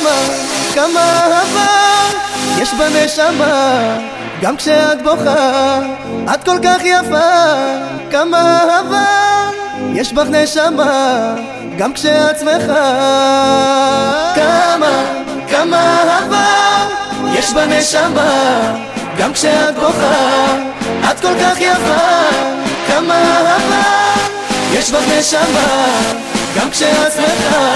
כמה אהבה יש בנשמה, גם כשאת בוכה את כל כך יפה. כמה אהבה יש בך נשמה, גם כשאת שמחה. כמה אהבה יש בנשמה, גם כשאת בוכה את כל כך יפה. כמה אהבה יש בך נשמה, גם כשאת שמחה.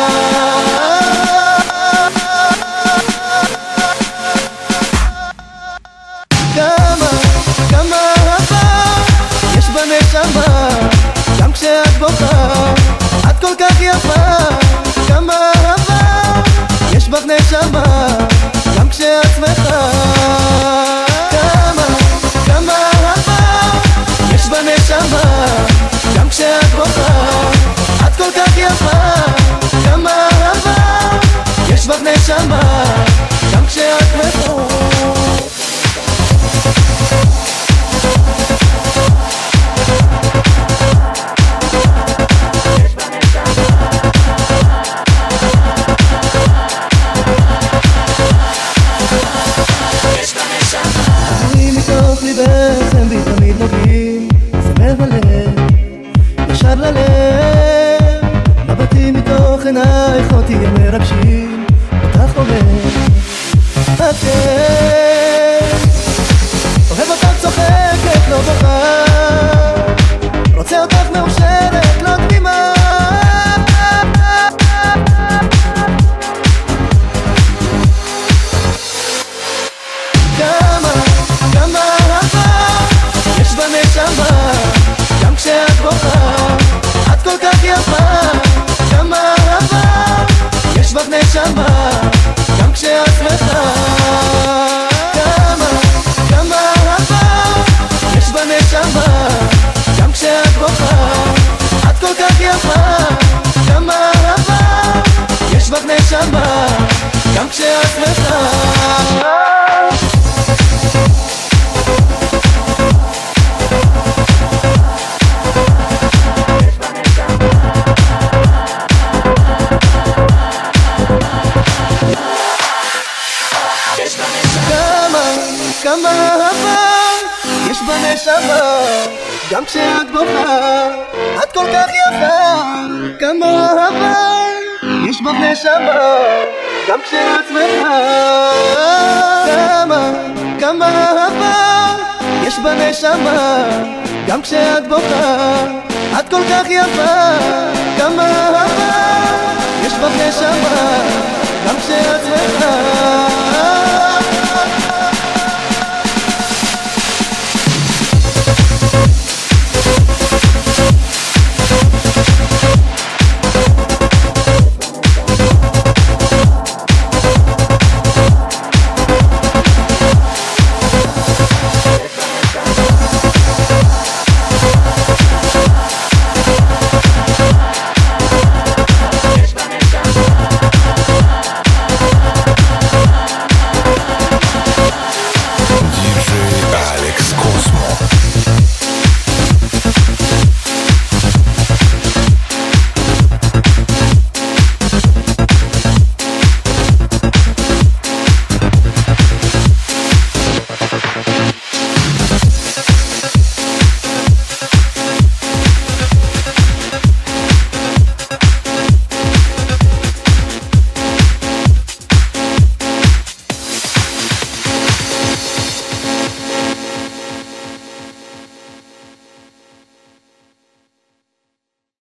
כמה אהבה יש בנשמה, גם כשאת בוכה את כל כך יפה. כמה אהבה יש בך נשמה, גם כשאת שמחה. כמה אהבה יש בנשמה, גם כשאת בוכה את כל כך יפה. כמה אהבה יש בך נשמה, גם כשאת שמחה. ליבכם בי תמיד נוגעים, סמר בלב, ישר ללב. מבטים מתוך עינייך אותי הם מרגשים, אותך אוהב, את כן. אוהב אותך צוחקת, לא בוכה, רוצה אותך מאושרת, לא תמימה. גם כשאת בוכה את כל כך יפה. כמה אהבה יש בך נשמה, גם כשאת שמחה. כמה אהבה יש בנשמה, גם כשאת בוכה את כל כך יפה. כמה אהבה יש בך נשמה, גם כשאת שמחה. כמה אהבה יש בנשמה, גם כשאת בוכה את כל כך יפה. כמה אהבה יש בך נשמה, גם כשאת שמחה. כמה אהבה יש בנשמה, גם כשאת בוכה את כל כך יפה. כמה אהבה יש בך נשמה,